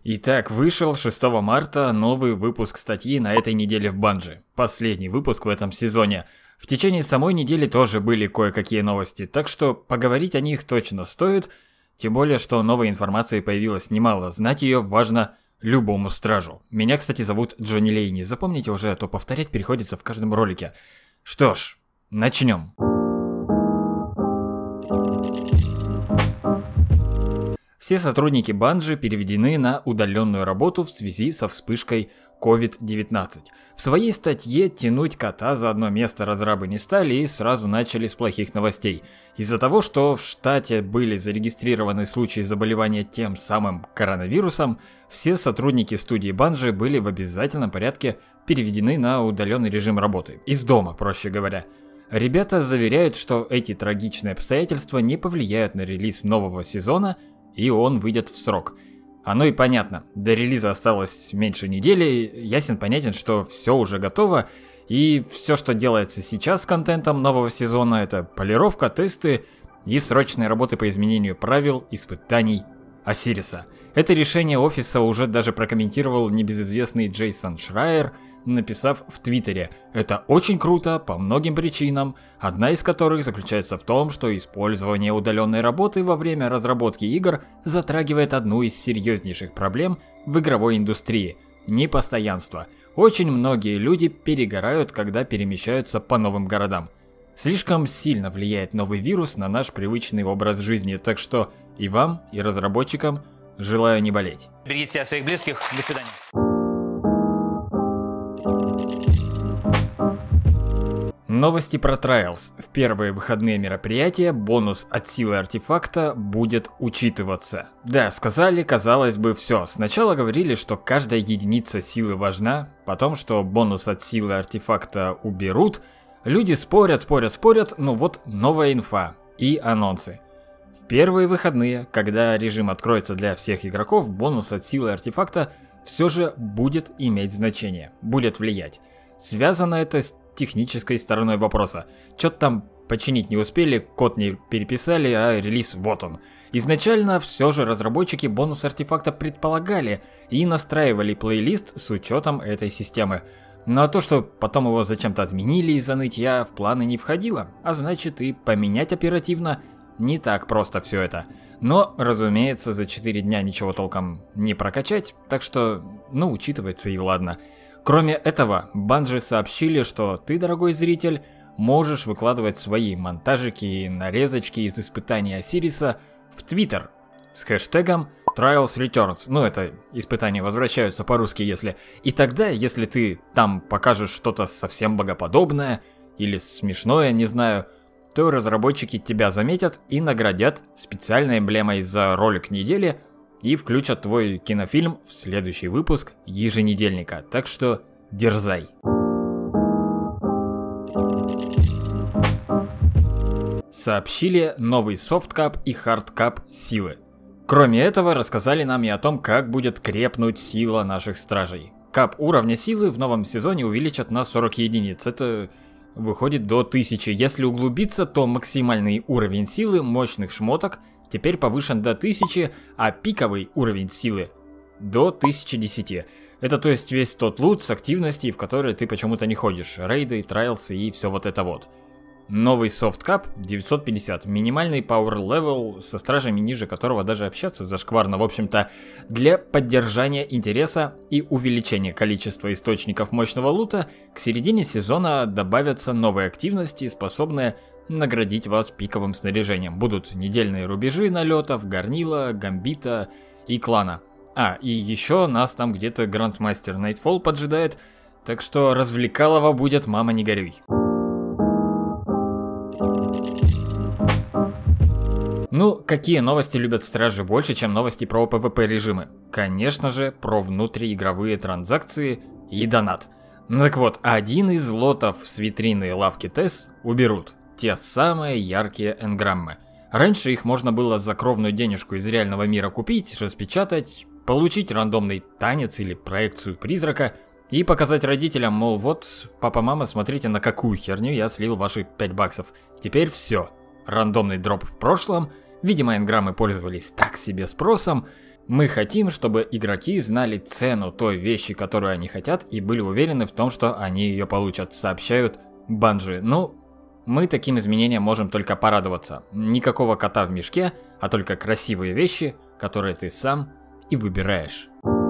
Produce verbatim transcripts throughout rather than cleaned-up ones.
Итак, вышел шестого марта новый выпуск статьи на этой неделе в Bungie. Последний выпуск в этом сезоне. В течение самой недели тоже были кое-какие новости, так что поговорить о них точно стоит. Тем более, что новой информации появилось немало, знать ее важно любому стражу. Меня, кстати, зовут Джонни Лейни, запомните уже, а то повторять приходится в каждом ролике. Что ж, начнем. Все сотрудники Bungie переведены на удаленную работу в связи со вспышкой ковид девятнадцать. В своей статье тянуть кота за одно место разрабы не стали и сразу начали с плохих новостей. Из-за того, что в штате были зарегистрированы случаи заболевания тем самым коронавирусом, все сотрудники студии Bungie были в обязательном порядке переведены на удаленный режим работы. Из дома, проще говоря. Ребята заверяют, что эти трагичные обстоятельства не повлияют на релиз нового сезона, и он выйдет в срок. Оно и понятно, до релиза осталось меньше недели, ясен понятен, что все уже готово, и все, что делается сейчас с контентом нового сезона, это полировка, тесты и срочные работы по изменению правил испытаний Осириса. Это решение офиса уже даже прокомментировал небезызвестный Джейсон Шрайер, написав в Твиттере: «Это очень круто по многим причинам, одна из которых заключается в том, что использование удаленной работы во время разработки игр затрагивает одну из серьезнейших проблем в игровой индустрии – непостоянство. Очень многие люди перегорают, когда перемещаются по новым городам. Слишком сильно влияет новый вирус на наш привычный образ жизни, так что и вам, и разработчикам желаю не болеть». Берегите себя, своих близких. До свидания. Новости про Trials. В первые выходные мероприятия бонус от силы артефакта будет учитываться. Да, сказали, казалось бы, все. Сначала говорили, что каждая единица силы важна, потом, что бонус от силы артефакта уберут. Люди спорят, спорят, спорят, но вот новая инфа и анонсы. В первые выходные, когда режим откроется для всех игроков, бонус от силы артефакта все же будет иметь значение, будет влиять. Связано это с технической стороной вопроса. Что-то там починить не успели, код не переписали, а релиз вот он. Изначально все же разработчики бонус артефакта предполагали и настраивали плейлист с учетом этой системы. Но то, что потом его зачем-то отменили из-за нытья, в планы не входило, а значит и поменять оперативно не так просто все это. Но, разумеется, за четыре дня ничего толком не прокачать, так что, ну, учитывается и ладно. Кроме этого, Bungie сообщили, что ты, дорогой зритель, можешь выкладывать свои монтажики и нарезочки из испытаний Осириса в Twitter с хэштегом Trials Returns. Ну, это испытания возвращаются по-русски, если. И тогда, если ты там покажешь что-то совсем богоподобное или смешное, не знаю, то разработчики тебя заметят и наградят специальной эмблемой за ролик недели и включат твой кинофильм в следующий выпуск еженедельника. Так что дерзай. Сообщили новый софткап и хардкап силы. Кроме этого, рассказали нам и о том, как будет крепнуть сила наших стражей. Кап уровня силы в новом сезоне увеличат на сорок единиц. Это выходит до тысячи. Если углубиться, то максимальный уровень силы мощных шмоток теперь повышен до тысячи, а пиковый уровень силы до тысячи десяти. Это то есть весь тот лут с активностей, в которые ты почему-то не ходишь. Рейды, трайлсы и все вот это вот. Новый софткап девятьсот пятьдесят. Минимальный power level, со стражами ниже которого даже общаться зашкварно. В общем-то, для поддержания интереса и увеличения количества источников мощного лута к середине сезона добавятся новые активности, способные наградить вас пиковым снаряжением. Будут недельные рубежи налетов, горнила, гамбита и клана. А, и еще нас там где-то Грандмастер Найтфолл поджидает, так что развлекалово будет, мама не горюй. Ну, какие новости любят стражи больше, чем новости про PvP режимы? Конечно же, про внутриигровые транзакции и донат. Ну так вот, один из лотов с витрины лавки Тесс уберут. Те самые яркие энграммы. Раньше их можно было за кровную денежку из реального мира купить, распечатать, получить рандомный танец или проекцию призрака и показать родителям, мол, вот, папа-мама, смотрите, на какую херню я слил ваши пять баксов. Теперь все. Рандомный дроп в прошлом, видимо, энграммы пользовались так себе спросом, Мы хотим, чтобы игроки знали цену той вещи, которую они хотят, и были уверены в том, что они ее получат, сообщают Bungie. Ну, мы таким изменениям можем только порадоваться. Никакого кота в мешке, а только красивые вещи, которые ты сам и выбираешь.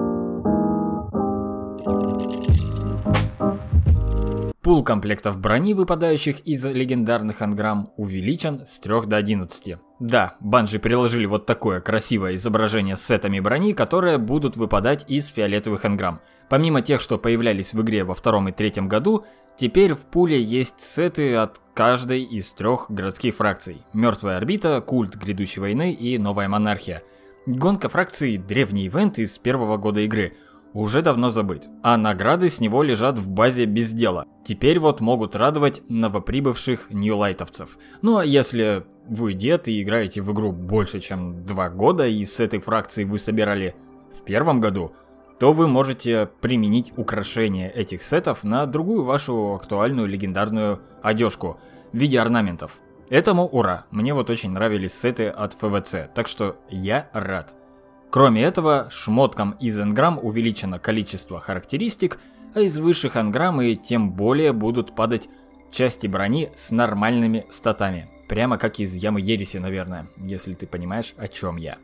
Пул комплектов брони, выпадающих из легендарных анграмм, увеличен с трёх до одиннадцати. Да, Bungie приложили вот такое красивое изображение с сетами брони, которые будут выпадать из фиолетовых анграмм. Помимо тех, что появлялись в игре во втором и третьем году, теперь в пуле есть сеты от каждой из трех городских фракций. Мертвая орбита, культ грядущей войны и новая монархия. Гонка фракций — древний ивент из первого года игры. Уже давно забыт, а награды с него лежат в базе без дела. Теперь вот могут радовать новоприбывших ньюлайтовцев. Ну а если вы дед и играете в игру больше чем два года и с этой фракции вы собирали в первом году, то вы можете применить украшение этих сетов на другую вашу актуальную легендарную одежку в виде орнаментов. Этому ура, мне вот очень нравились сеты от эф ви си, так что я рад. Кроме этого, шмоткам из энграмм увеличено количество характеристик, а из высших энграммы тем более будут падать части брони с нормальными статами. Прямо как из Ямы Ереси, наверное, если ты понимаешь, о чем я.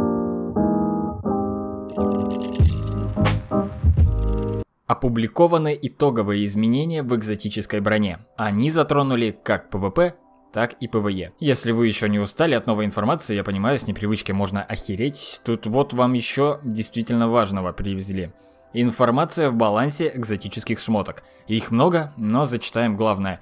Опубликованы итоговые изменения в экзотической броне. Они затронули как пэ вэ пэ, так и пэ вэ е. Если вы еще не устали от новой информации, я понимаю, с непривычки можно охереть. Тут вот вам еще действительно важного привезли. Информация в балансе экзотических шмоток. Их много, но зачитаем главное.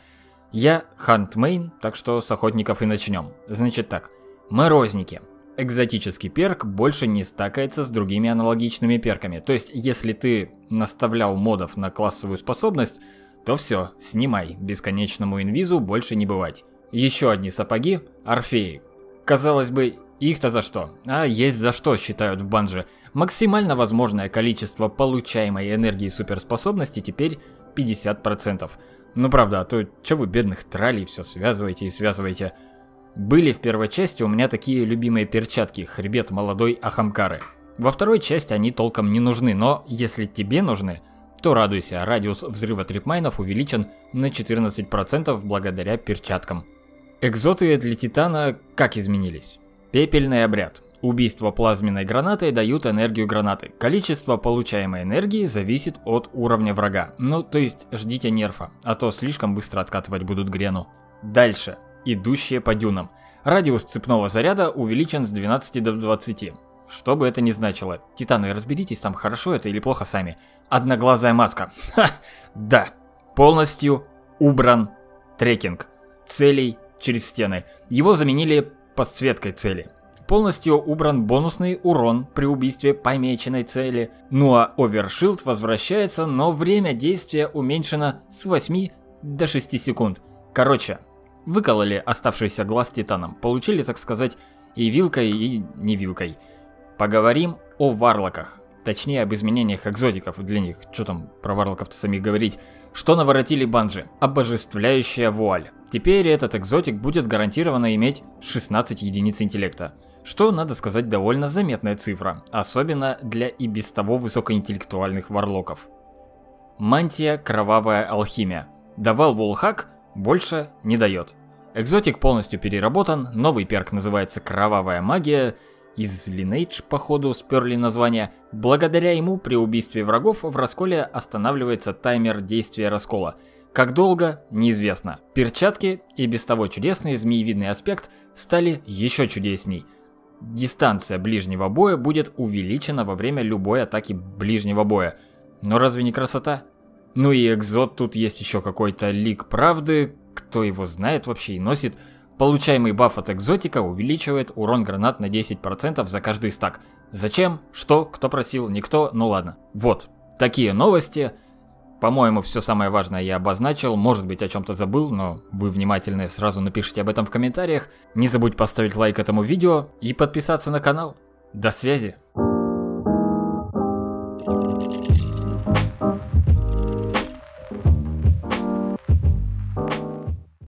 Я хантмейн, так что с охотников и начнем. Значит так. Морозники. Экзотический перк больше не стакается с другими аналогичными перками. То есть, если ты наставлял модов на классовую способность, то все, снимай. Бесконечному инвизу больше не бывать. Еще одни сапоги – Орфеи. Казалось бы, их-то за что? А есть за что, считают в Bungie. Максимально возможное количество получаемой энергии суперспособности теперь пятьдесят процентов. Ну правда, а то че вы бедных троллей все связываете и связываете. Были в первой части у меня такие любимые перчатки хребет молодой Ахамкары. Во второй части они толком не нужны, но если тебе нужны, то радуйся, радиус взрыва трипмайнов увеличен на четырнадцать процентов благодаря перчаткам. Экзоты для Титана как изменились? Пепельный обряд. Убийство плазменной гранатой дают энергию гранаты. Количество получаемой энергии зависит от уровня врага. Ну, то есть ждите нерфа, а то слишком быстро откатывать будут Грену. Дальше. Идущие по дюнам. Радиус цепного заряда увеличен с двенадцати до двадцати. Что бы это ни значило. Титаны, разберитесь там, хорошо это или плохо сами. Одноглазая маска. Ха! Да. Полностью убран трекинг целей через стены. Его заменили подсветкой цели. Полностью убран бонусный урон при убийстве помеченной цели. Ну а овершилд возвращается, но время действия уменьшено с восьми до шести секунд. Короче, выкололи оставшийся глаз титаном. Получили, так сказать, и вилкой, и не вилкой. Поговорим о варлоках. Точнее, об изменениях экзотиков для них. Что там про варлоков-то самих говорить. Что наворотили Bungie? Обожествляющая вуаль. Теперь этот экзотик будет гарантированно иметь шестнадцать единиц интеллекта. Что, надо сказать, довольно заметная цифра. Особенно для и без того высокоинтеллектуальных варлоков. Мантия Кровавая Алхимия. Давал волхак, больше не дает. Экзотик полностью переработан, новый перк называется Кровавая Магия. Из Lineage, походу, сперли название. Благодаря ему при убийстве врагов в расколе останавливается таймер действия раскола. Как долго, неизвестно. Перчатки и без того чудесный змеевидный аспект стали еще чудесней. Дистанция ближнего боя будет увеличена во время любой атаки ближнего боя. Но разве не красота? Ну и экзот, тут есть еще какой-то лик правды, кто его знает вообще и носит. Получаемый баф от экзотика увеличивает урон гранат на десять процентов за каждый стак. Зачем? Что? Кто просил? Никто? Ну ладно. Вот, такие новости. По-моему, все самое важное я обозначил. Может быть, о чем-то забыл, но вы внимательные, сразу напишите об этом в комментариях. Не забудь поставить лайк этому видео и подписаться на канал. До связи!